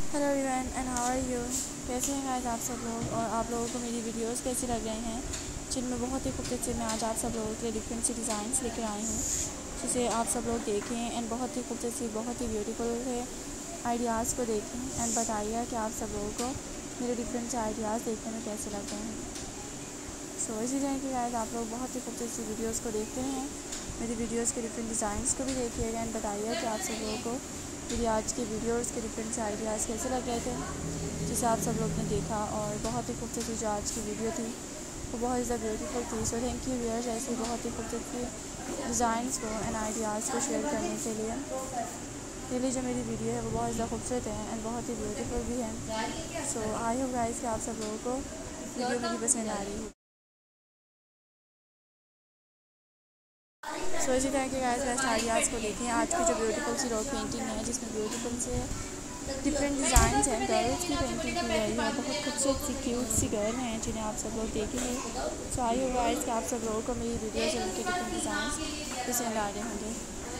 Hello everyone and how are you. कैसे हैं guys आप सब लोग, और आप लोगों को मेरी वीडियोस कैसी लग रही हैं, जिनमें बहुत ही खूबसूरत से मैं आज आप सब लोगों के लिए डिफरेंट सी डिज़ाइंस लेकर आई हूँ, जिसे आप सब लोग देखें एंड बहुत ही खूबसूरत सी, बहुत ही ब्यूटीफुल है आइडियाज़ को देखें एंड बताइए कि आप सब लोगों को मेरे डिफरेंट से आइडियाज़ देखने में कैसे लग रहे हैं। सो इसी तरह की गाइस आप लोग बहुत ही खूबसूरत सी वीडियोज़ को देखते हैं, मेरी वीडियोज़ के डिफरेंट डिज़ाइंस को भी देखिएगा एंड बताइए कि आप सब लोगों को मेरी आज की वीडियोज़ के डिफरेंट से आइडियाज़ कैसे लग रहे थे, जिसे आप सब लोग ने देखा। और बहुत ही खूबसूरत जो आज की वीडियो थी वो बहुत ज़्यादा ब्यूटीफुल थी। सो थैंक यू व्यूअर्स, ऐसी बहुत ही खूबसूरत डिज़ाइंस को एंड आइडियाज़ को शेयर करने के लिए। रियली जो मेरी वीडियो है वो बहुत ज़्यादा खूबसूरत है एंड बहुत ही ब्यूटीफुल भी है। सो आई होप गाइस कि आप सब लोगों को वीडियो मेरी पसंद आ रही है। सो इसी तरह के गाइस बेस्ट आइडियाज़ को देखें। आज की जो ब्यूटीफुल सी रॉक पेंटिंग है, जिसमें ब्यूटीफुल से डिफरेंट डिज़ाइंस हैं, गर्ल्स की पेंटिंग की गई है। बहुत खूबसूरत सी क्यूट सी गर्ल हैं जिन्हें आप सब लोग देखेंगे। सो आई होप गाइस कि आप सब लोगों को मेरी वीडियो से उनके डिफरेंट डिज़ाइंस पसंद आ रहे होंगे।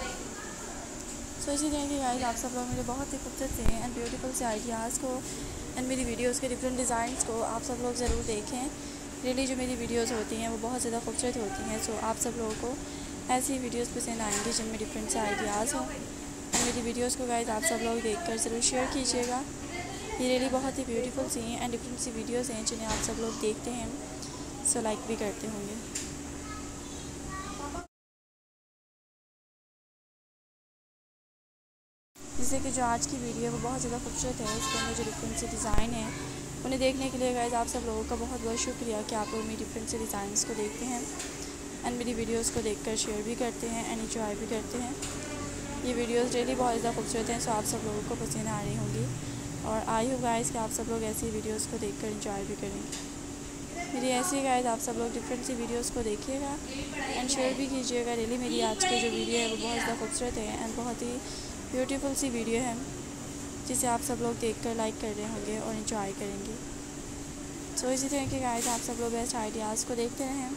सो इसी तरह के गाइस आप सब लोग मेरे बहुत ही खूबसूरत से एंड ब्यूटीफुल से आइडियाज़ को एंड मेरी वीडियोज़ के डिफरेंट डिज़ाइंस को आप सब लोग ज़रूर देखें। रियली जो मेरी वीडियोज़ होती हैं वो बहुत ज़्यादा खूबसूरत होती हैं। सो आप सब लोगों को ऐसी वीडियोज़ पसंद आएंगी जिनमें डिफरेंट से आइडियाज़ हों। एंड मेरी वीडियोज़ को गाइस आप सब लोग देखकर ज़रूर शेयर कीजिएगा। ये रियली बहुत ही ब्यूटीफुल सी हैं एंड डिफरेंट सी वीडियोज़ हैं जिन्हें आप सब लोग देखते हैं, सो लाइक भी करते होंगे। जैसे कि जो आज की वीडियो है वो बहुत ज़्यादा खूबसूरत है। इसके अंदर जो डिफरेंट से डिज़ाइन है उन्हें देखने के लिए गाइस आप सब लोगों का बहुत बहुत शुक्रिया कि आप लोग मेरी डिफरेंट से डिज़ाइंस को देखते हैं एंड मेरी वीडियोस को देखकर शेयर भी करते हैं एंड इंजॉय भी करते हैं। ये वीडियोस डेली बहुत ज़्यादा खूबसूरत हैं, सो आप सब लोगों को पसंद आ रही होंगी। और आई होप गाइस कि आप सब लोग ऐसी वीडियोस को देखकर इंजॉय भी करेंगे। मेरी ऐसी गाइस आप सब लोग डिफरेंट सी वीडियोस को देखिएगा एंड शेयर भी कीजिएगा। रियली मेरी आज की जो वीडियो है वो बहुत ज़्यादा खूबसूरत है एंड बहुत ही ब्यूटीफुल सी वीडियो है, जिसे आप सब लोग देखकर लाइक कर रहे होंगे और इन्जॉय करेंगे। सो इसी तरह के गाइस आप सब लोग बेस्ट आइडियाज़ को देखते रहें।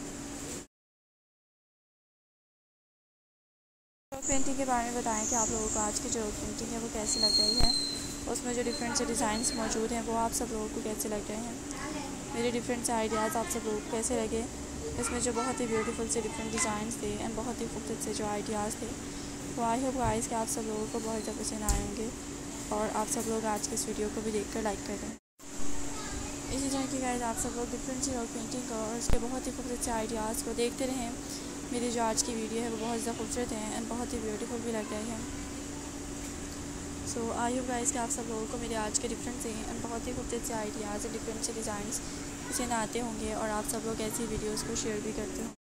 पेंटिंग के बारे में बताएं कि आप लोगों को आज की जो पेंटिंग है वो कैसी लग रही है, उसमें जो डिफरेंट से डिज़ाइंस मौजूद हैं वो आप सब लोगों को कैसे लग रहे हैं, मेरे डिफरेंट से आइडियाज़ आप सब लोगों को कैसे लगे। इसमें जो बहुत ही ब्यूटीफुल से डिफरेंट डिज़ाइंस थे एंड बहुत ही खूबसूरत से जो आइडियाज़ थे वो आई होप गाइस कि आप सब लोगों को बहुत ज़्यादा पसंद आए होंगे और आप सब लोग आज की इस वीडियो को भी देखकर लाइक कर दें। इसी तरह की गाइस आप सब लोग डिफरेंट सी रॉक पेंटिंग को और उसके बहुत ही खूबसूरत से आइडियाज़ को देखते रहें। मेरी जो आज की वीडियो है वो बहुत ज़्यादा खूबसूरत है एंड बहुत ही ब्यूटीफुल भी लग रही है। सो आई होप गाइस कि आप सब लोगों को मेरे आज के डिफरेंट से एंड बहुत ही खूबसूरत से आइडियाज़ एंड डिफरेंट से डिज़ाइंस पसंद आते होंगे और आप सब लोग ऐसी वीडियोज़ को शेयर भी करते हो।